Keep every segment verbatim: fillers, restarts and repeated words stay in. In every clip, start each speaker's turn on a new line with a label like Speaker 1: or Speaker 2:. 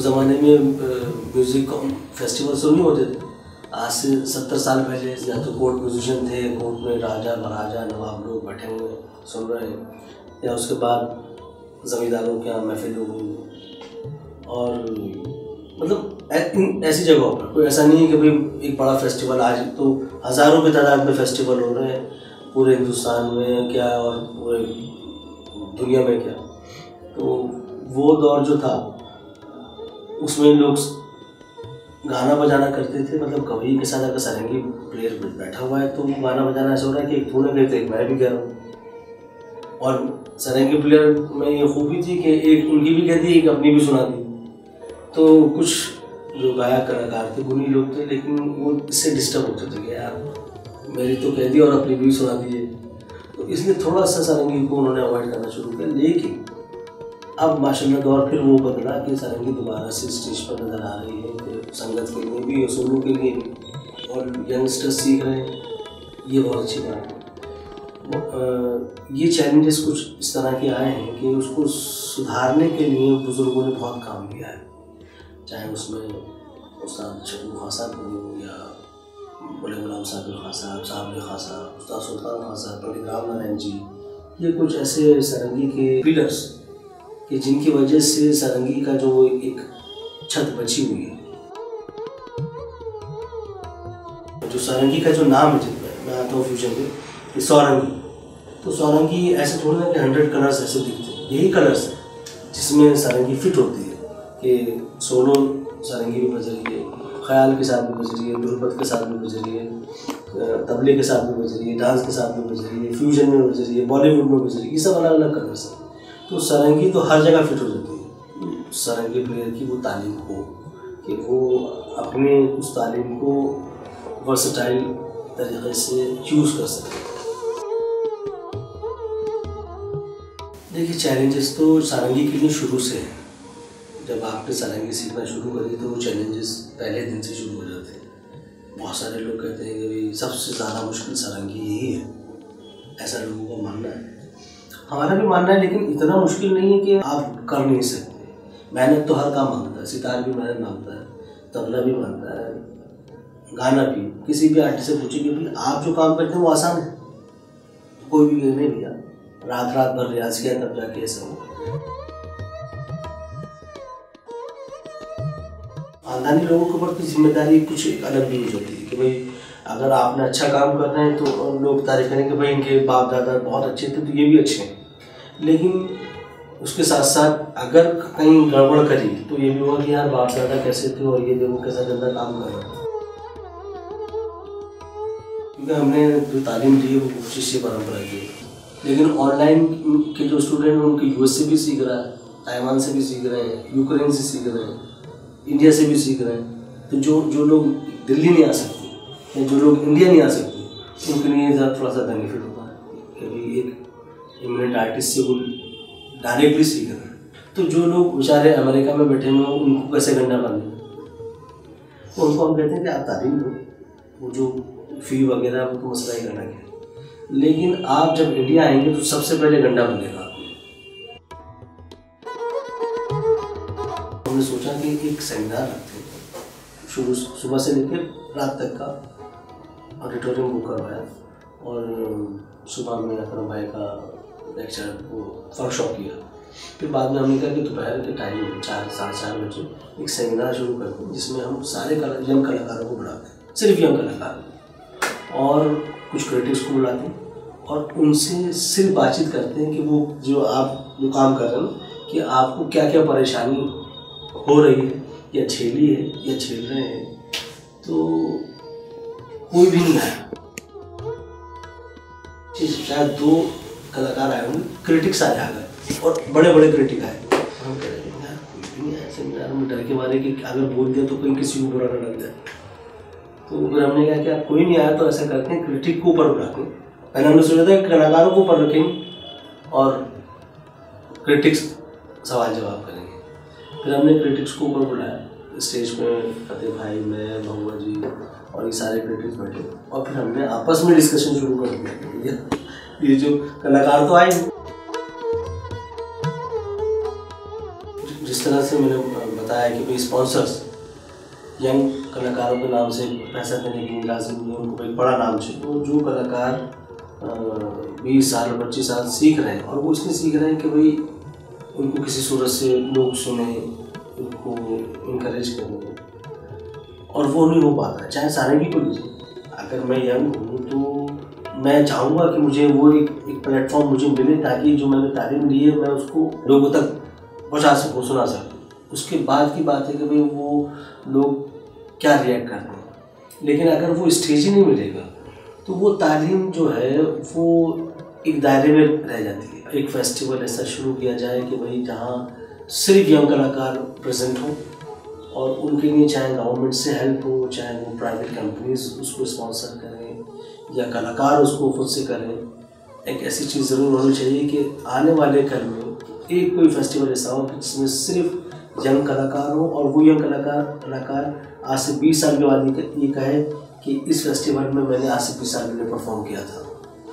Speaker 1: उस ज़माने में म्यूज़िक फेस्टिवल्स तो नहीं होते थे। आज से सत्तर साल पहले या तो कोर्ट म्यूजिशियन थे, कोर्ट में राजा महाराजा नवाब लोग बैठे हुए सुन रहे हैं, या उसके बाद ज़मींदारों के यहाँ महफिल हो गई। और मतलब ऐसी जगहों पर कोई ऐसा नहीं है कि भाई एक बड़ा फेस्टिवल, आज तो हज़ारों की तादाद में फेस्टिवल हो रहे हैं पूरे हिंदुस्तान में क्या और पूरे दुनिया में क्या। तो वो दौर जो था उसमें लोग गाना बजाना करते थे, मतलब कवि के साथ अगर सारंगी प्लेयर बैठा हुआ है तो गाना बजाना ऐसा हो रहा है कि तूने कहते एक मैं भी कह रहा हूँ। और सारंगी प्लेयर में ये खूबी थी कि एक उनकी भी कहती एक अपनी भी सुना दी। तो कुछ जो गायक कलाकार थे गुणी लोग थे, लेकिन वो इससे डिस्टर्ब होते थे कि यार मेरी तो कह दी और अपनी भी सुना दीजिए। तो इसलिए थोड़ा सा सारंगी को उन्होंने अवॉइड करना शुरू किया। लेकिन अब माशाल्लाह दौर फिर वो बदला कि सारंगी दोबारा से स्टेज पर नज़र आ रही है, कि संगत के लिए भी और सोलो के लिए भी, और यंगस्टर्स सीख रहे हैं, ये बहुत अच्छी बात है। ये चैलेंजेस कुछ इस तरह के आए हैं कि उसको सुधारने के लिए बुज़ुर्गों ने बहुत काम किया है, चाहे उसमें उस्ताद शगुन खां साहब हो या बड़े गुलाम साहब खां साहब साहब खां साहब उस्ताद सुल्तान खां साहब, पंडित राम नारायण जी, ये कुछ ऐसे सारंगी के पिलर्स कि जिनकी वजह से सारंगी का जो एक छत बची हुई है। जो सारंगी का जो नाम है, मैं आता हूँ फ्यूचर में सौरंगी, तो सौरंगी ऐसे थोड़ी ना कि हंड्रेड कलर्स ऐसे दिखते हैं, यही कलर्स है जिसमें सारंगी फिट होती है कि सोलो सारंगी भी बज रही है, ख्याल के साथ भी बज रही है, दुर्बत के साथ भी बज रही है, तबले के साथ भी बज रही है, डांस के साथ भी बज रही है, फ्यूजन में बज रही है, बॉलीवुड में बज रही है, ये सब अलग अलग कलर्स हैं। तो सारंगी तो हर जगह फिट हो जाती है। सारंगी प्लेयर की वो तालीम हो कि वो अपने उस तालीम को वर्सटाइल तरीके से यूज़ कर सके। देखिए चैलेंजेस तो सारंगी के लिए शुरू से है। जब आपने सारंगी सीखना शुरू करी तो वो चैलेंजेस पहले दिन से शुरू हो जाते हैं। बहुत सारे लोग कहते हैं कि भाई सबसे ज़्यादा मुश्किल सारंगी यही है, ऐसा लोगों का मानना है, हमारा भी मानना है। लेकिन इतना मुश्किल नहीं है कि आप कर नहीं सकते। मेहनत तो हर काम मांगता है, सितार भी मेहनत मांगता है, तबला भी मांगता है, गाना भी। किसी भी आर्टिस्ट से पूछिए कि भाई आप जो काम करते हैं वो आसान है, कोई भी नहीं भैया रात रात भर रियाज किया तब जाके ऐसा हो। खानदानी लोगों के ऊपर की जिम्मेदारी कुछ अलग भी हो जाती है कि भाई अगर आपने अच्छा काम कर रहे हैं तो लोग तारीफ करेंगे कि भाई इनके बाप दादा बहुत अच्छे थे तो ये भी अच्छे हैं। लेकिन उसके साथ साथ अगर कहीं गड़बड़ करी तो ये भी हुआ कि यार बाप दादा कैसे थे और ये देखो कैसा गंदा काम कर रहा है। क्योंकि हमने जो तालीम दी है वो शिष्य परंपरा की है। लेकिन ऑनलाइन के जो स्टूडेंट हैं उनके यूएस से भी सीख रहा है, ताइवान से भी सीख रहे हैं, यूक्रेन से सीख रहे हैं, इंडिया से भी सीख रहे हैं। तो जो जो लोग दिल्ली नहीं आ सकते या जो लोग इंडिया नहीं आ सकते उनके लिए थोड़ा सा बेनिफिट होता है कि भाई एक इमिनेंट आर्टिस्ट से वो डायरेक्टली सीख रहे हैं। तो जो लोग बेचारे अमेरिका में बैठे हुए हैं उनको कैसे गंडा बांधे, तो उनको हम कहते हैं कि आप तालीम दो, वो जो फ़ी वगैरह वो तो मसला ही करना है। लेकिन आप जब इंडिया आएंगे तो सबसे पहले गंडा बनेगा। हमने सोचा कि एक सेमिनार रखते हैं, शुरू सुबह से लेकर रात तक का ऑडिटोरियम बुक करवाया और सुबह में अकरम भाई का लेक्चर वो वर्कशॉप किया। फिर बाद में हमने कहा कि दोपहर के टाइम चार साढ़े चार बजे एक सेमिनार शुरू करते हैं जिसमें हम सारे कला यंग कलाकारों को बुलाते हैं, सिर्फ यंग कलाकार, और कुछ क्रिटिक्स को बुलाते हैं और उनसे सिर्फ बातचीत करते हैं कि वो जो आप जो काम कर रहे हैं कि आपको क्या क्या परेशानी हो रही है या झेली है या झेल रहे हैं। तो कोई भी नहीं आया, शायद दो कलाकार आए होंगे, क्रिटिक्स आए आ गए और बड़े बड़े क्रिटिक आए। हम कह रहे हैं यार कोई भी नहीं आया सेमिनार में, डर के मारे कि अगर बोल दिया तो कहीं किसी को बुरा ना लग जाए। तो फिर हमने कहा कि आप कोई नहीं आया तो ऐसा करते हैं क्रिटिक को ऊपर बुलाते हैं। पहले हमने सोचा था कि कलाकारों को ऊपर रखेंगे और क्रिटिक्स सवाल जवाब करेंगे। फिर हमने क्रिटिक्स को ऊपर बुलाया, स्टेज पे फतेह भाई, मैं, बहुआ जी और ये सारे क्रिटिक्स बैठे और फिर हमने आपस में डिस्कशन शुरू कर दिया। ये जो कलाकार तो आए, जिस तरह से मैंने बताया कि भाई स्पॉन्सर्स यंग कलाकारों के नाम से पैसा देने की लाजिम नहीं, उनको एक बड़ा नाम चाहिए। तो जो कलाकार बीस साल पच्चीस साल सीख रहे हैं और वो इसलिए सीख रहे हैं कि भाई उनको किसी सूरत से लोग सुने, उनको इनकरेज करें, और वो नहीं हो पाता है। चाहे सारंगी को लीजिए, अगर मैं यंग हूँ तो मैं चाहूँगा कि मुझे वो एक एक प्लेटफॉर्म मुझे मिले ताकि जो मैंने तालीम ली है मैं उसको लोगों तक पहुँचा सकूँ, सुना सकूँ। उसके बाद की बात है कि भाई वो लोग क्या रिएक्ट करते हैं। लेकिन अगर वो स्टेज ही नहीं मिलेगा तो वो तालीम जो है वो एक दायरे में रह जाती है। एक फेस्टिवल ऐसा शुरू किया जाए कि भाई जहाँ सिर्फ यंग कलाकार प्रेजेंट हो और उनके लिए चाहे गवर्नमेंट से हेल्प हो, चाहे वो प्राइवेट कंपनीज उसको स्पॉन्सर करें या कलाकार उसको खुद से करें। एक ऐसी चीज़ ज़रूर होनी चाहिए कि आने वाले कल में एक कोई फेस्टिवल ऐसा हो जिसमें सिर्फ यंग कलाकार हो और वो यंग कलाकार कलाकार आज से बीस साल के बाद ये कहे कि इस फेस्टिवल में मैंने आज से बीस साल पहले परफॉर्म किया था।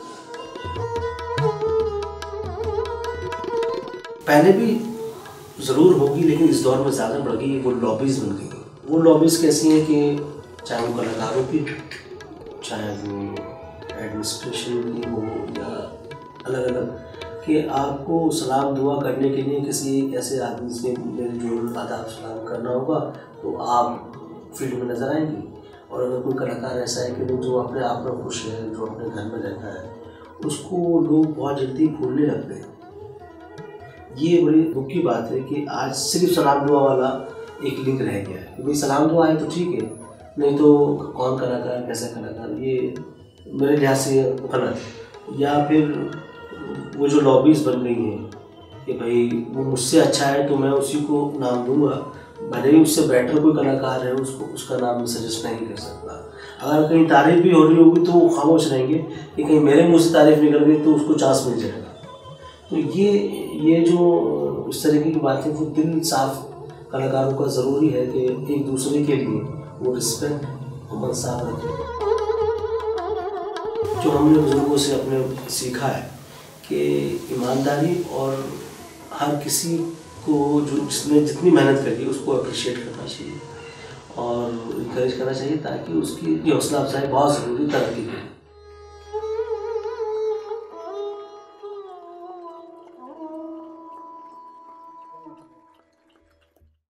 Speaker 1: पहले भी ज़रूर होगी लेकिन इस दौर में ज़्यादा बढ़ गई, वो लॉबीज़ बन गई। वो लॉबीज़ कैसी हैं कि चाहे वो कलाकारों की, चाहे वो एडमिनिस्ट्रेशन की हो या अलग अलग, कि आपको सलाम दुआ करने के लिए किसी ऐसे आदमी से मेरे जो आदाब सलाम करना होगा तो आप फील्ड में नज़र आएंगी। और अगर कोई कलाकार ऐसा है कि जो अपने आप में खुश है, जो अपने घर में रहता है, उसको लोग बहुत जल्दी भूलने लगते हैं। ये बड़ी दुख की बात है कि आज सिर्फ सलाम दुआ वाला एक लिंक रह गया है। भाई सलाम दुआ है तो ठीक है, नहीं तो कौन कलाकार कैसा कलाकार, ये मेरे लिहाज से गलत है। या फिर वो जो लॉबीज़ बन गई हैं कि भाई वो मुझसे अच्छा है तो मैं उसी को नाम दूंगा, भले ही उससे बेटर कोई कलाकार है उसको उसका नाम सजेस्ट नहीं कर सकता। अगर कहीं तारीफ भी हो रही होगी तो वो खामोश रहेंगे कि कहीं मेरे मुँह से तारीफ निकल गई तो उसको चांस मिल जाएगा। तो ये ये जो इस तरीके की बातें, वो दिल साफ कलाकारों का ज़रूरी है कि एक दूसरे के लिए वो रिस्पेक्ट और साफ रखें। जो हमने बुजुर्गों से अपने सीखा है कि ईमानदारी और हर किसी को जो जिसने जितनी मेहनत करी है उसको अप्रिशिएट करना चाहिए और इनकरेज करना चाहिए ताकि उसकी हौसला अफजाई बहुत ज़रूरी तरक्की के लिए।